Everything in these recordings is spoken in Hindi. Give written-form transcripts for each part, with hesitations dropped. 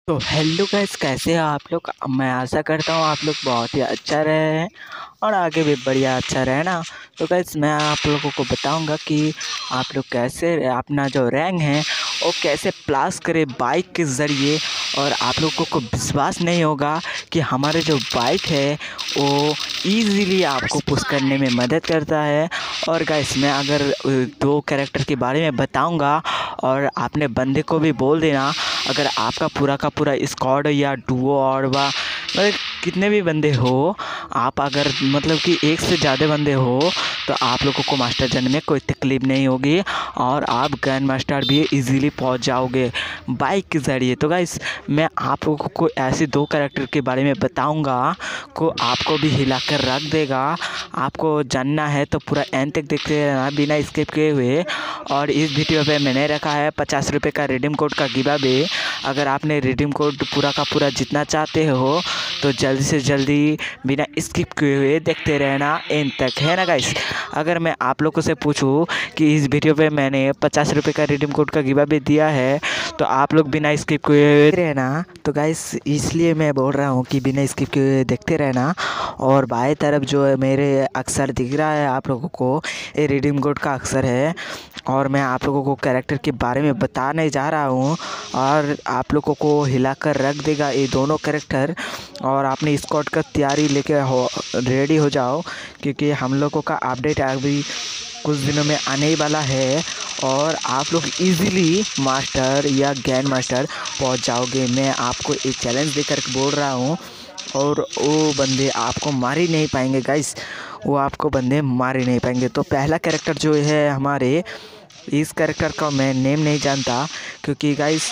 तो हेलो गाइस, कैसे हैं आप लोग। मैं आशा करता हूँ आप लोग बहुत ही अच्छा रहे हैं और आगे भी बढ़िया अच्छा रहे ना। तो गाइस मैं आप लोगों को बताऊंगा कि आप लोग कैसे अपना जो रैंक है वो कैसे प्लस करें बाइक के ज़रिए। और आप लोगों को विश्वास नहीं होगा कि हमारे जो बाइक है वो इजीली आपको पुश करने में मदद करता है। और गाइस मैं अगर दो कैरेक्टर के बारे में बताऊंगा और आपने बंदे को भी बोल देना, अगर आपका पूरा का पूरा स्क्वाड या डुओ और मतलब कितने भी बंदे हो, आप अगर मतलब कि एक से ज़्यादा बंदे हो तो आप लोगों को मास्टर जन में कोई तकलीफ़ नहीं होगी और आप ग्रैंड मास्टर भी इजीली पहुंच जाओगे बाइक के ज़रिए। तो गाइस मैं आप लोगों को ऐसे दो कैरेक्टर के बारे में बताऊंगा को आपको भी हिला कर रख देगा। आपको जानना है तो पूरा एंड तक देखते रहना बिना स्किप किए हुए। और इस वीडियो पे मैंने रखा है 50 रुपये का रिडीम कोड का गिव अवे। अगर आपने रिडीम कोड पूरा का पूरा जितना चाहते हो तो जल्दी से जल्दी बिना स्किप किए हुए देखते रहना एंड तक, है ना गाइस। अगर मैं आप लोगों से पूछूं कि इस वीडियो पे मैंने 50 रुपये का रिडीम कोड का गिव अवे दिया है तो आप लोग बिना स्किप किए हुए रहना। तो गाइस इसलिए मैं बोल रहा हूँ कि बिना स्किप किए हुए देखते रहना। और बाएं तरफ जो है मेरे अक्षर दिख रहा है आप लोगों को, ये रिडीम कोड का अक्षर है। और मैं आप लोगों को कैरेक्टर के बारे में बताने जा रहा हूँ और आप लोगों को हिलाकर रख देगा ये दोनों कैरेक्टर। और आपने स्क्वाड का तैयारी लेके रेडी हो जाओ, क्योंकि हम लोगों का अपडेट अभी कुछ दिनों में आने ही वाला है और आप लोग इजीली मास्टर या ग्रैंड मास्टर पहुंच जाओगे। मैं आपको एक चैलेंज देकर बोल रहा हूँ और वो बंदे आपको मार ही नहीं पाएंगे गाइस, वो आपको बंदे मार ही नहीं पाएंगे। तो पहला कैरेक्टर जो है हमारे, इस कैरेक्टर का मैं नेम नहीं जानता क्योंकि गाइस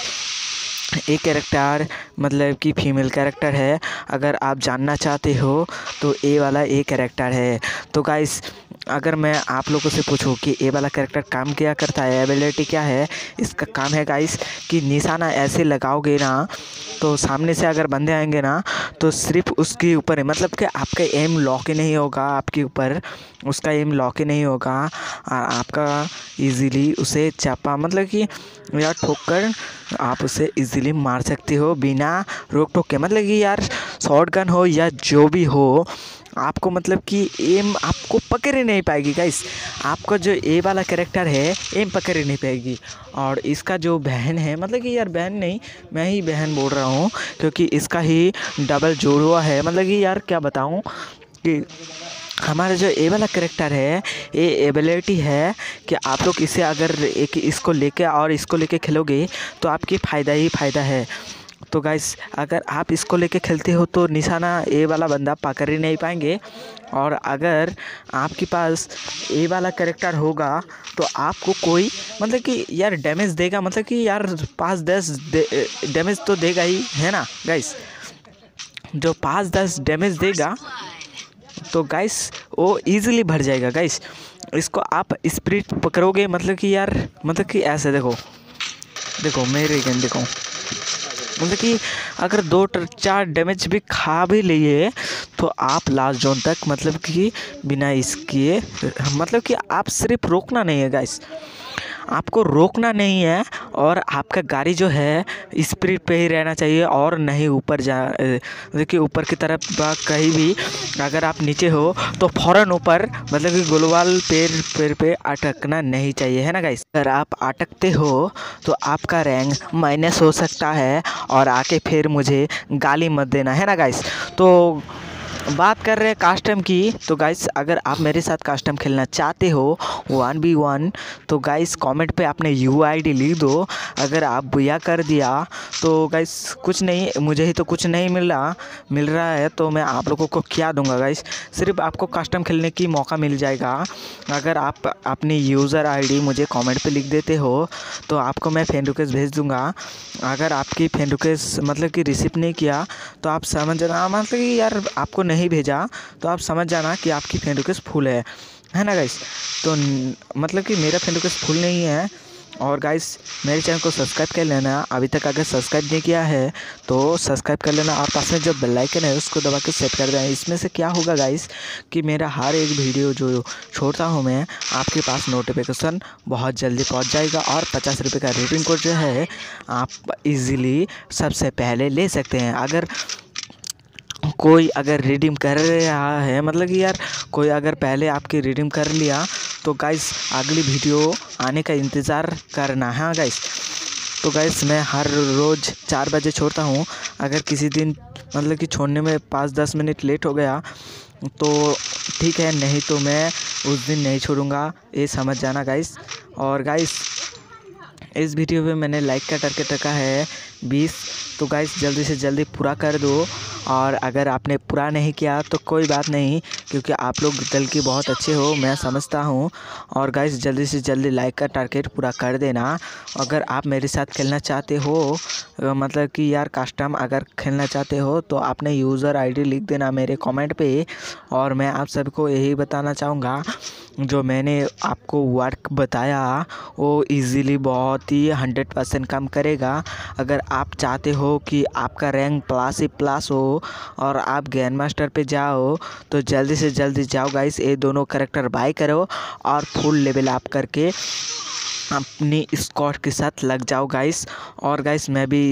एक कैरेक्टर मतलब कि फीमेल कैरेक्टर है। अगर आप जानना चाहते हो तो ए वाला ए कैरेक्टर है। तो गाइस अगर मैं आप लोगों से पूछूं कि ए वाला कैरेक्टर काम क्या करता है, एबिलिटी क्या है, इसका काम है गाइस कि निशाना ऐसे लगाओगे ना तो सामने से अगर बंदे आएंगे ना तो सिर्फ उसके ऊपर है, मतलब कि आपका एम लॉक ही नहीं होगा आपके ऊपर, उसका एम लॉक ही नहीं होगा। आपका इजीली उसे चापा मतलब कि या ठोक आप उसे इजीली मार सकते हो बिना रोक टोक के। मतलब कि यार शॉर्ट गन हो या जो भी हो, आपको मतलब कि एम आपको पकड़ ही नहीं पाएगी गाइस। आपका जो ए वाला कैरेक्टर है एम पकड़ ही नहीं पाएगी। और इसका जो बहन है, मतलब कि यार बहन नहीं, मैं ही बहन बोल रहा हूँ क्योंकि इसका ही डबल जोड़ है। मतलब कि यार क्या बताऊँ कि हमारा जो ए वाला कैरेक्टर है ये एबिलिटी है कि आप लोग इसे अगर एक इसको लेके और इसको लेके खेलोगे तो आपकी फ़ायदा ही फ़ायदा है। तो गाइस अगर आप इसको लेके खेलते हो तो निशाना ए वाला बंदा पकड़ ही नहीं पाएंगे। और अगर आपके पास ए वाला कैरेक्टर होगा तो आपको कोई मतलब कि यार डैमेज देगा, मतलब कि यार 5-10 डैमेज तो देगा ही, है ना गाइस। जो 5-10 डैमेज देगा तो गाइस वो इजीली भर जाएगा गाइस। इसको आप स्प्रिट पकड़ोगे, मतलब कि यार मतलब कि ऐसे देखो देखो मेरे गन देखो, मतलब कि अगर 2-4 डैमेज भी खा भी लिए तो आप लास्ट जोन तक मतलब कि बिना इसके, मतलब कि आप सिर्फ रोकना नहीं है गाइस, आपको रोकना नहीं है और आपका गाड़ी जो है स्पीड पे ही रहना चाहिए और नहीं ऊपर जा, देखिए ऊपर की तरफ कहीं भी अगर आप नीचे हो तो फ़ौरन ऊपर मतलब कि ग्लोबल पेड़ पे अटकना नहीं चाहिए, है ना गाइस। अगर आप अटकते हो तो आपका रैंक माइनस हो सकता है और आके फिर मुझे गाली मत देना, है ना गाइस। तो बात कर रहे हैं कस्टम की, तो गाइस अगर आप मेरे साथ कस्टम खेलना चाहते हो 1v1 तो गाइस कमेंट पे अपने यूआईडी लिख दो। अगर आप बुया कर दिया तो गाइस कुछ नहीं, मुझे ही तो कुछ नहीं मिल रहा है तो मैं आप लोगों को क्या दूंगा गाइस, सिर्फ आपको कस्टम खेलने की मौका मिल जाएगा। अगर आप अपनी यूज़र आईडी मुझे कमेंट पे लिख देते हो तो आपको मैं फ्रेंड रिक्वेस्ट भेज दूंगा। अगर आपकी फ्रेंड रिक्वेस्ट मतलब कि रिसीव नहीं किया तो आप समझ जाना, मतलब कि यार आपको नहीं भेजा तो आप समझ जाना कि आपकी फ्रेंड रिक्वेस्ट फुल है ना गाइस। तो मतलब कि मेरा फ्रेंड रिक्वेस्ट फुल नहीं है और गाइस मेरे चैनल को सब्सक्राइब कर लेना, अभी तक अगर सब्सक्राइब नहीं किया है तो सब्सक्राइब कर लेना और पास में जो बेल आइकन है उसको दबा के सेट कर देना। इसमें से क्या होगा गाइस कि मेरा हर एक वीडियो जो छोड़ता हूँ मैं आपके पास नोटिफिकेशन बहुत जल्दी पहुँच जाएगा और 50 रुपये का रिडीम कोड जो है आप इजीली सबसे पहले ले सकते हैं। अगर कोई अगर रिडीम कर रहा है, मतलब कि यार कोई अगर पहले आपकी रिडीम कर लिया तो गाइस अगली वीडियो आने का इंतज़ार करना है गाइस। तो गाइस मैं हर रोज़ 4 बजे छोड़ता हूँ। अगर किसी दिन मतलब कि छोड़ने में 5-10 मिनट लेट हो गया तो ठीक है, नहीं तो मैं उस दिन नहीं छोड़ूंगा, ये समझ जाना गाइस। और गाइस इस वीडियो पे मैंने लाइक का टारगेट रखा है 20, तो गाइस जल्दी से जल्दी पूरा कर दो। और अगर आपने पूरा नहीं किया तो कोई बात नहीं, क्योंकि आप लोग दिल के बहुत अच्छे हो, मैं समझता हूँ। और गाइस जल्दी से जल्दी लाइक का टारगेट पूरा कर देना। अगर आप मेरे साथ खेलना चाहते हो, मतलब कि यार कस्टम अगर खेलना चाहते हो तो आपने यूज़र आईडी लिख देना मेरे कमेंट पे। और मैं आप सबको यही बताना चाहूँगा, जो मैंने आपको वर्क बताया वो इजीली बहुत ही 100% काम करेगा। अगर आप चाहते हो कि आपका रैंक प्लस ही प्लस हो और आप ग्रैंड मास्टर पे जाओ तो जल्दी से जल्दी जाओ गाइस, ये दोनों कैरेक्टर बाय करो और फुल लेवल अप करके अपनी स्क्वाड के साथ लग जाओ गाइस। और गाइस मैं भी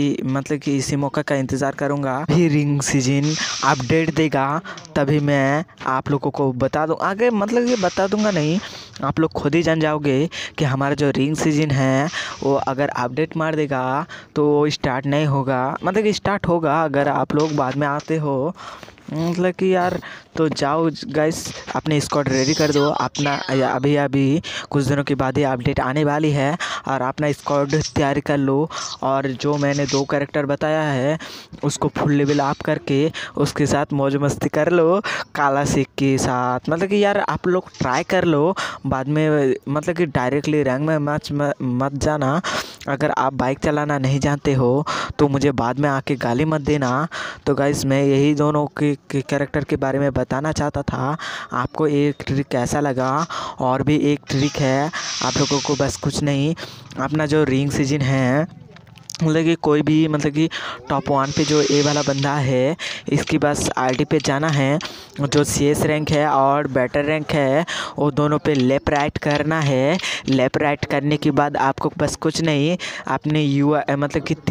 इसी मौका का इंतज़ार करूँगा। भी रिंग सीजन अपडेट देगा तभी मैं आप लोगों को बता दूँ, आगे मतलब ये बता दूँगा नहीं, आप लोग खुद ही जान जाओगे कि हमारा जो रिंग सीजन है वो अगर अपडेट मार देगा तो वो स्टार्ट नहीं होगा, मतलब कि स्टार्ट होगा अगर आप लोग बाद में आते हो, मतलब कि यार। तो जाओ गाइस अपने स्क्वाड रेडी कर दो अपना, अभी कुछ दिनों के बाद ही अपडेट आने वाली है और अपना स्क्वाड तैयारी कर लो। और जो मैंने 2 कैरेक्टर बताया है उसको फुल लेवल अप करके उसके साथ मौज मस्ती कर लो काला सिक के साथ। मतलब कि यार आप लोग ट्राई कर लो, बाद में मतलब कि डायरेक्टली रैंक में मैच मत जाना। अगर आप बाइक चलाना नहीं जानते हो तो मुझे बाद में आके गाली मत देना। तो गाइस मैं यही दोनों के कैरेक्टर के बारे में बताना चाहता था। आपको एक ट्रिक कैसा लगा? और भी एक ट्रिक है आप लोगों को, बस कुछ नहीं, अपना जो रिंग सीजन है, मतलब कि कोई भी मतलब कि टॉप 1 पे जो ए वाला बंदा है इसकी बस आईडी पे जाना है, जो सीएस रैंक है और बैटर रैंक है वो दोनों पे लेफ्ट राइट करना है। लेफ्ट राइट करने के बाद आपको बस कुछ नहीं, अपने मतलब कि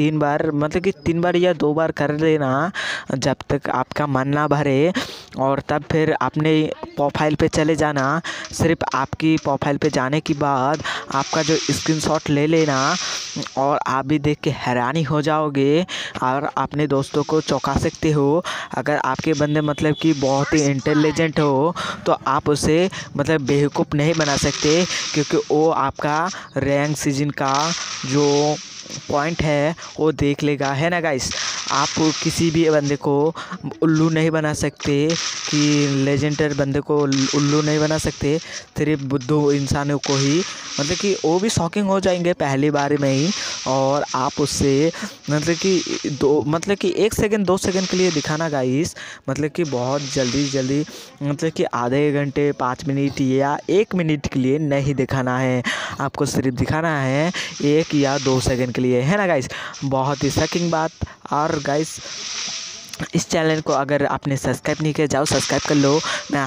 3 बार या 2 बार कर लेना जब तक आपका मन ना भरे। और तब फिर अपने प्रोफाइल पे चले जाना। सिर्फ आपकी प्रोफाइल पे जाने के बाद आपका जो स्क्रीनशॉट ले लेना और आप भी देख के हैरानी हो जाओगे और अपने दोस्तों को चौंका सकते हो। अगर आपके बंदे मतलब कि बहुत ही इंटेलिजेंट हो तो आप उसे मतलब बेवकूफ़ नहीं बना सकते, क्योंकि वो आपका रैंक सीजन का जो पॉइंट है वो देख लेगा, है ना गाइस। आप किसी भी बंदे को उल्लू नहीं बना सकते, कि लेजेंडर बंदे को उल्लू नहीं बना सकते, सिर्फ बुद्धू इंसानों को ही, मतलब कि वो भी शॉकिंग हो जाएंगे पहली बार में ही। और आप उससे मतलब कि 1 सेकंड 2 सेकंड के लिए दिखाना गाइस, मतलब कि बहुत जल्दी मतलब कि आधे घंटे 5 मिनट या 1 मिनट के लिए नहीं दिखाना है, आपको सिर्फ दिखाना है 1 या 2 सेकंड के लिए, है ना गाइस। बहुत ही शॉकिंग बात। और गाइस इस चैनल को अगर आपने सब्सक्राइब नहीं किया, जाओ सब्सक्राइब कर लो। मैं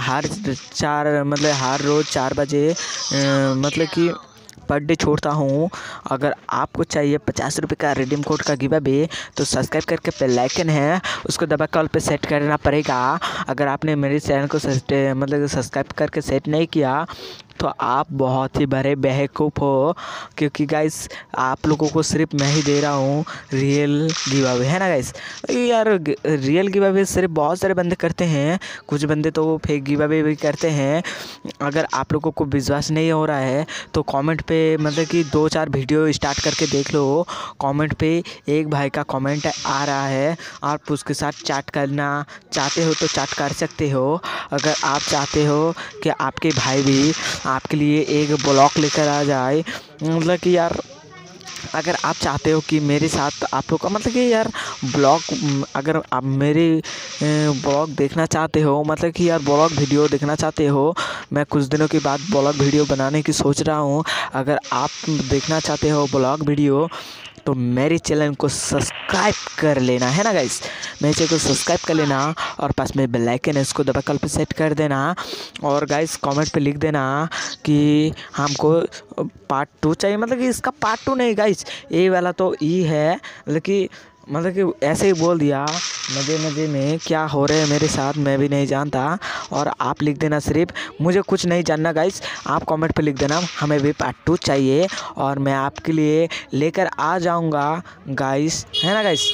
हर रोज़ 4 बजे मतलब कि पर डे छोड़ता हूँ। अगर आपको चाहिए 50 रुपये का रिडीम कोड का गिव अवे तो सब्सक्राइब करके बेल आइकन है उसको दबा कॉल पे सेट करना पड़ेगा। अगर आपने मेरे चैनल को सब्सक्राइब करके सेट नहीं किया तो आप बहुत ही बड़े बेवकूफ़ हो, क्योंकि गाइस आप लोगों को सिर्फ मैं ही दे रहा हूँ रियल गिव अवे, है ना गाइस। यार रियल गिव अवे सिर्फ बहुत सारे बंदे करते हैं, कुछ बंदे तो फेक गिव अवे भी करते हैं। अगर आप लोगों को विश्वास नहीं हो रहा है तो कमेंट पे मतलब कि 2-4 वीडियो स्टार्ट करके देख लो। कमेंट पे एक भाई का कमेंट आ रहा है, आप उसके साथ चैट करना चाहते हो तो चैट कर सकते हो। अगर आप चाहते हो कि आपके भाई भी आपके लिए एक ब्लॉग लेकर आ जाए, मतलब कि यार अगर आप चाहते हो कि मेरे साथ आप लोग का मतलब कि यार ब्लॉग, अगर आप मेरे ब्लॉग देखना चाहते हो, मतलब कि यार ब्लॉग वीडियो देखना चाहते हो, मैं कुछ दिनों के बाद ब्लॉग वीडियो बनाने की सोच रहा हूँ। अगर आप देखना चाहते हो ब्लॉग वीडियो तो मेरे चैनल को सब्सक्राइब कर लेना है ना गाइस। मेरे चैनल को सब्सक्राइब कर लेना और पास में बेल आइकन है, इसको दबा कल पे सेट कर देना। और गाइस कमेंट पे लिख देना कि हमको पार्ट 2 चाहिए, मतलब कि इसका पार्ट 2 नहीं गाइस, ये वाला तो ई है, मतलब कि ऐसे ही बोल दिया मज़े मज़े में। क्या हो रहे हैं मेरे साथ मैं भी नहीं जानता। और आप लिख देना सिर्फ, मुझे कुछ नहीं जानना गाइस, आप कमेंट पे लिख देना हमें भी पार्ट 2 चाहिए और मैं आपके लिए लेकर आ जाऊंगा गाइस, है ना गाइस।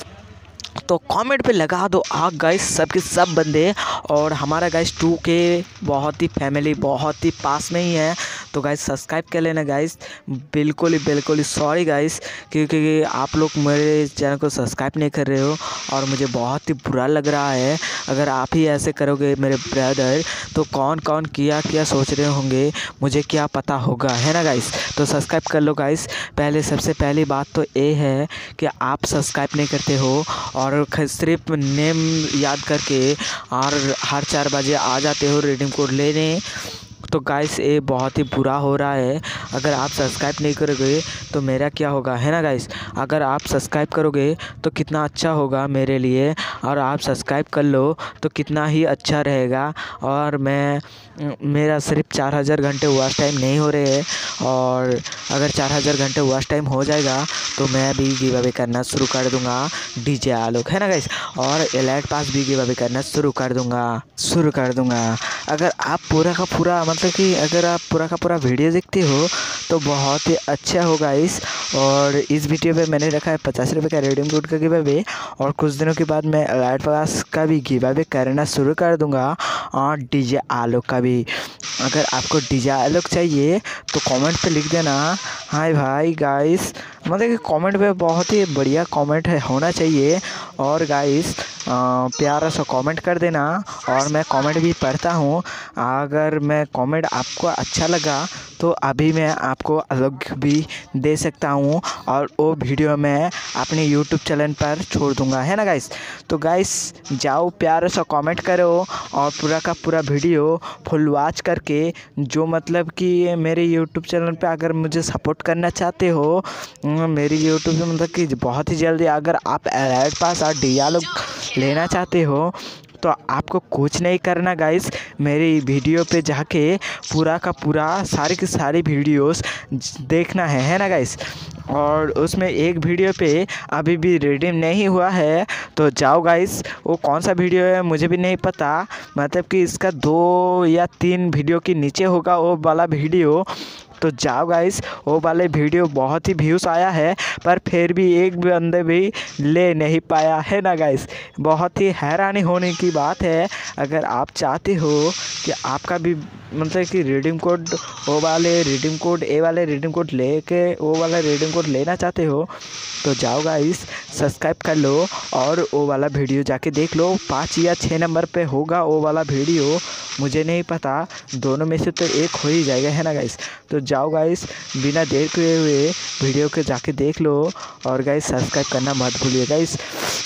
तो कमेंट पे लगा दो आग गाइस सबके सब बंदे। और हमारा गाइस 2K बहुत ही फैमिली बहुत ही पास में ही है, तो गाइस सब्सक्राइब कर लेना गाइस। बिल्कुल ही सॉरी गाइस, क्योंकि आप लोग मेरे चैनल को सब्सक्राइब नहीं कर रहे हो और मुझे बहुत ही बुरा लग रहा है। अगर आप ही ऐसे करोगे मेरे ब्रदर तो कौन कौन क्या सोच रहे होंगे, मुझे क्या पता होगा, है ना गाइस। तो सब्सक्राइब कर लो गाइस। पहले सबसे पहली बात तो ये है कि आप सब्सक्राइब नहीं करते हो और सिर्फ नेम याद करके और हर 4 बजे आ जाते हो रिडीम कोड लेने। तो गाइस ये बहुत ही बुरा हो रहा है। अगर आप सब्सक्राइब नहीं करोगे तो मेरा क्या होगा, है ना गाइस। अगर आप सब्सक्राइब करोगे तो कितना अच्छा होगा मेरे लिए, और आप सब्सक्राइब कर लो तो कितना ही अच्छा रहेगा। और मेरा सिर्फ 4000 घंटे वॉच टाइम नहीं हो रहे हैं, और अगर 4000 घंटे वॉच टाइम हो जाएगा तो मैं भी गिव अवे करना शुरू कर दूंगा डीजे आलोक, है ना गाइस। और एलाइट पास भी गिव अवे करना शुरू कर दूंगा। अगर आप पूरा का पूरा मतलब कि अगर आप पूरा का पूरा वीडियो देखते हो तो बहुत ही अच्छा होगा इस। और इस वीडियो पे मैंने रखा है 50 रुपये का रिडीम कोड का गिव अवे, और कुछ दिनों के बाद मैं एलाइट पास का भी गिव अवे करना शुरू कर दूंगा, और डीजे आलोक का भी। अगर आपको डीजे आलोक चाहिए तो कमेंट पे लिख देना हाय भाई गाइस, मतलब कि कमेंट पे बहुत ही बढ़िया कमेंट होना चाहिए। और गाइस प्यारा सा कमेंट कर देना, और मैं कमेंट भी पढ़ता हूँ। अगर मैं कमेंट आपको अच्छा लगा तो अभी मैं आपको अलग भी दे सकता हूँ, और वो वीडियो मैं अपने यूट्यूब चैनल पर छोड़ दूँगा, है ना गाइस। तो गाइस जाओ प्यारा सा कमेंट करो और पूरा का पूरा वीडियो फुल वॉच करके, जो मतलब कि मेरे यूट्यूब चैनल पे अगर मुझे सपोर्ट करना चाहते हो, मेरी यूट्यूब पे मतलब कि बहुत ही जल्दी अगर आप एलाइट पास और डियालोग लेना चाहते हो तो आपको कुछ नहीं करना गाइस, मेरी वीडियो पे जाके पूरा का पूरा सारी की सारी वीडियोस देखना है ना गाइस। और उसमें एक वीडियो पे अभी भी रिडीम नहीं हुआ है, तो जाओ गाइस, वो कौन सा वीडियो है मुझे भी नहीं पता, मतलब कि इसका 2 या 3 वीडियो के नीचे होगा वो वाला वीडियो। तो जाओ गाइस, वो वाले वीडियो बहुत ही व्यूज़ आया है, पर फिर भी एक बंदे भी ले नहीं पाया, है ना गाइस। बहुत ही हैरानी होने की बात है। अगर आप चाहते हो कि आपका भी मतलब कि रिडीम कोड वो वाले रिडीम कोड ए वाले रिडीम कोड लेके वो वाला रिडीम कोड लेना चाहते हो तो जाओ गाइस सब्सक्राइब कर लो और वो वाला वीडियो जाके देख लो। 5 या 6 नंबर पे होगा वो वाला वीडियो, मुझे नहीं पता, दोनों में से तो एक हो ही जाएगा, है ना गाइस। तो जाओ गाइस बिना देखे हुए वीडियो के जाके देख लो, और गाइस सब्सक्राइब करना मत भूलिए गाइस,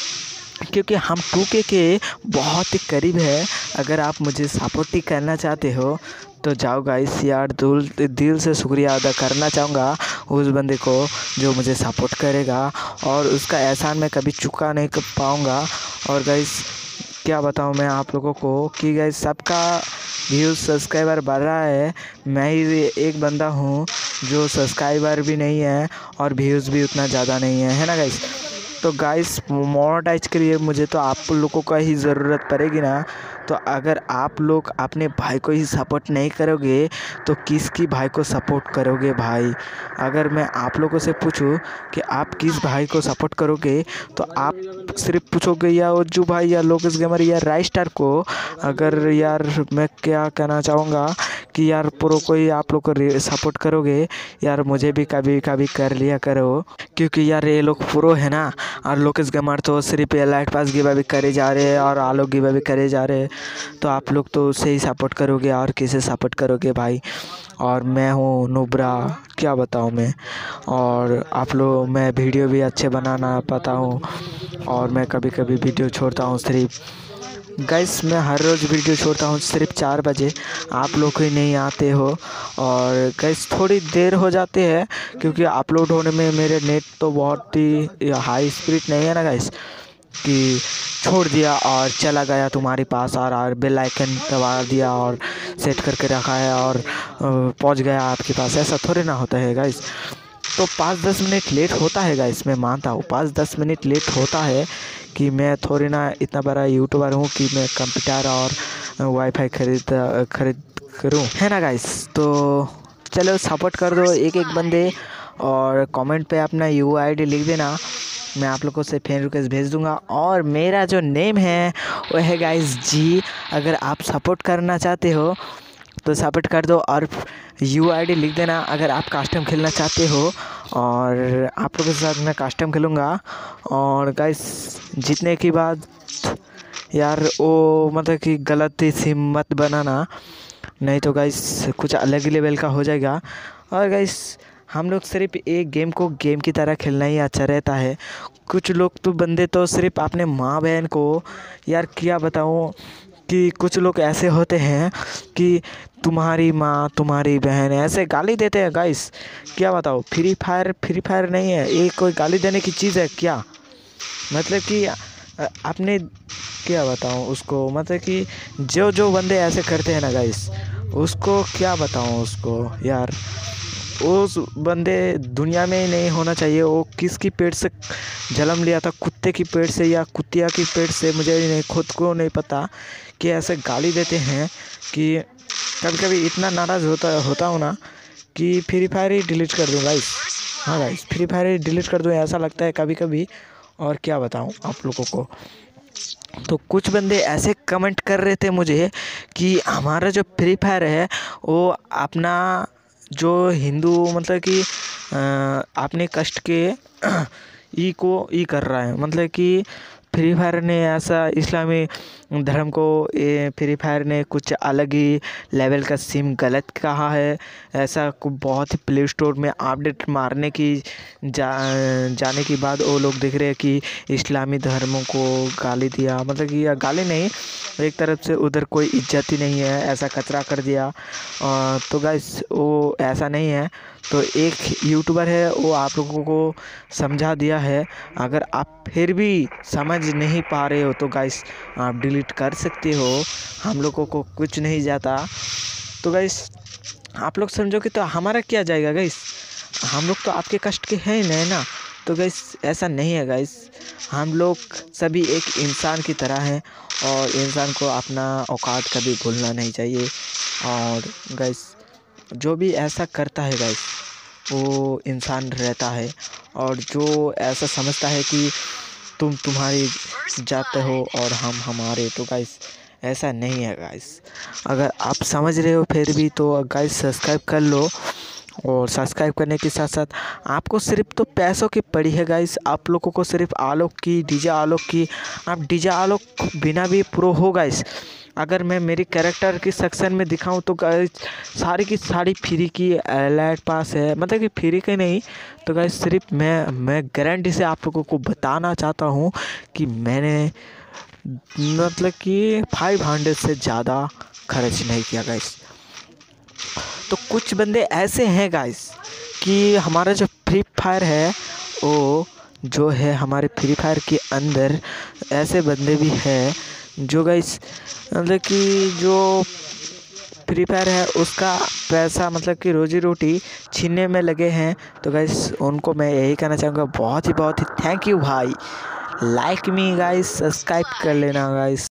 क्योंकि हम 2K के बहुत ही करीब है। अगर आप मुझे सपोर्ट ही करना चाहते हो तो जाओ गाइस, यार दिल से शुक्रिया अदा करना चाहूँगा उस बंदे को जो मुझे सपोर्ट करेगा, और उसका एहसान मैं कभी चुका नहीं कर पाऊँगा। और गाइस क्या बताऊँ मैं आप लोगों को कि गाइस सबका व्यूज़ सब्सक्राइबर बढ़ रहा है, मैं ही एक बंदा हूँ जो सब्सक्राइबर भी नहीं है और व्यूज़ भी उतना ज़्यादा नहीं है ना गाइस। तो गाइस मोनेटाइज के लिए मुझे तो आप लोगों का ही ज़रूरत पड़ेगी ना। तो अगर आप लोग अपने भाई को ही सपोर्ट नहीं करोगे तो किसकी भाई को सपोर्ट करोगे भाई। अगर मैं आप लोगों से पूछूं कि आप किस भाई को सपोर्ट करोगे तो आप सिर्फ पूछोगे या ओजू भाई या लोकेश गेमर या राइस्टार को। अगर यार मैं क्या कहना चाहूँगा कि यार प्रो को ही आप लोग को सपोर्ट करोगे, यार मुझे भी कभी कभी कर लिया करो, क्योंकि यार ये लोग प्रो है ना, और लोकेश गेमर तो सिर्फ एलाइट पास गिव अवे करे जा रहे हैं और आलोक गिव अवे करे जा रहे हैं, तो आप लोग तो उससे ही सपोर्ट करोगे और किसे सपोर्ट करोगे भाई। और मैं हूँ नुब्रा, क्या बताऊँ मैं। और आप लोग, मैं वीडियो भी अच्छे बनाना पाता हूँ और मैं कभी कभी वीडियो छोड़ता हूँ सिर्फ गाइस, मैं हर रोज़ वीडियो छोड़ता हूँ सिर्फ 4 बजे। आप लोग ही नहीं आते हो और गाइस थोड़ी देर हो जाती है क्योंकि अपलोड होने में मेरे नेट तो बहुत ही हाई स्पीड नहीं है ना गाइस, कि छोड़ दिया और चला गया तुम्हारे पास और बेल आइकन दबा दिया और सेट करके रखा है और पहुंच गया आपके पास। ऐसा थोड़ी ना होता है गाइस। तो 5-10 मिनट लेट होता है गाइस, मैं मानता हूँ 5-10 मिनट लेट होता है कि मैं थोड़ी ना इतना बड़ा यूट्यूबर हूँ कि मैं कंप्यूटर और वाईफाई खरीद करूँ, है ना गाइस। तो चलो सपोर्ट कर दो एक एक बंदे और कमेंट पे अपना UID लिख देना, मैं आप लोगों से फ्रेंड रिक्वेस्ट भेज दूंगा। और मेरा जो नेम है वो है गाइस जी। अगर आप सपोर्ट करना चाहते हो तो सपोर्ट कर दो और UID लिख देना अगर आप कस्टम खेलना चाहते हो। और आप लोगों के साथ मैं कस्टम खेलूँगा। और गाइस जीतने के बाद यार वो मतलब कि गलती सी मत बनाना, नहीं तो गाइस कुछ अलग ही लेवल का हो जाएगा। और गाइस हम लोग सिर्फ एक गेम को गेम की तरह खेलना ही अच्छा रहता है। कुछ लोग तो बंदे तो सिर्फ अपने माँ बहन को, यार क्या बताऊँ कि कुछ लोग ऐसे होते हैं कि तुम्हारी माँ तुम्हारी बहन ऐसे गाली देते हैं गाइस। क्या बताओ, फ्री फायर नहीं है ये कोई गाली देने की चीज़ है क्या? मतलब कि आपने क्या बताऊँ उसको, मतलब कि जो बंदे ऐसे करते हैं ना गाइस, उसको क्या बताऊँ उसको यार। उस बंदे दुनिया में ही नहीं होना चाहिए। वो किसकी पेट से जन्म लिया था, कुत्ते की पेट से या कुतिया की पेट से, मुझे नहीं खुद को नहीं पता कि ऐसे गाली देते हैं कि कभी कभी इतना नाराज़ होता हूँ ना कि फ्री फायर ही डिलीट कर दूँ गाइस। हाँ गाइस, फ्री फायर ही डिलीट कर दूँ ऐसा लगता है कभी कभी। और क्या बताऊँ आप लोगों को। तो कुछ बंदे ऐसे कमेंट कर रहे थे मुझे कि हमारा जो फ्री फायर है वो अपना जो हिंदू मतलब कि अपने कष्ट के ई कर रहा है, मतलब कि फ्री फायर ने ऐसा इस्लामी धर्म को फ्री फायर ने कुछ अलग ही लेवल का सिम गलत कहा है। ऐसा बहुत ही प्ले स्टोर में अपडेट मारने की जाने के बाद वो लोग देख रहे हैं कि इस्लामी धर्मों को गाली दिया, मतलब कि गाली नहीं, एक तरफ से उधर कोई इज्जत ही नहीं है, ऐसा कचरा कर दिया। तो गाइस वो ऐसा नहीं है। तो एक यूट्यूबर है वो आप लोगों को समझा दिया है। अगर आप फिर भी समझ नहीं पा रहे हो तो गाइस आप डिलीट कर सकते हो, हम लोगों को कुछ नहीं जाता। तो गाइस आप लोग समझोगे तो हमारा क्या जाएगा गाइस, हम लोग तो आपके कष्ट के हैं ही नहीं ना। तो गाइस ऐसा नहीं है गाइस, हम लोग सभी एक इंसान की तरह हैं और इंसान को अपना औकात कभी भूलना नहीं चाहिए। और गाइस जो भी ऐसा करता है गाइस वो इंसान रहता है, और जो ऐसा समझता है कि तुम्हारी जाते हो और हम हमारे, तो गाइस ऐसा नहीं है गाइस। अगर आप समझ रहे हो फिर भी तो गाइस सब्सक्राइब कर लो। और सब्सक्राइब करने के साथ साथ आपको सिर्फ तो पैसों की पड़ी है गाइस, आप लोगों को सिर्फ आलोक की, डीजे आलोक की, आप डीजे आलोक बिना भी प्रो हो गाइस। अगर मैं मेरी कैरेक्टर की सेक्शन में दिखाऊं तो गाइस सारी की सारी फ्री की एलाइट पास है, मतलब कि फ्री की नहीं। तो गाइस सिर्फ मैं गारंटी से आप लोगों को बताना चाहता हूं कि मैंने मतलब कि 500 से ज़्यादा खर्च नहीं किया गाइस। तो कुछ बंदे ऐसे हैं गाइस कि हमारा जो फ्री फायर है वो जो है हमारे फ्री फायर के अंदर ऐसे बंदे भी हैं जो गाइस मतलब कि जो फ्री फायर है उसका पैसा मतलब कि रोजी रोटी छीनने में लगे हैं। तो गाइस उनको मैं यही कहना चाहूँगा, बहुत ही थैंक यू भाई। लाइक मी गाइस, सब्सक्राइब कर लेना गाइस।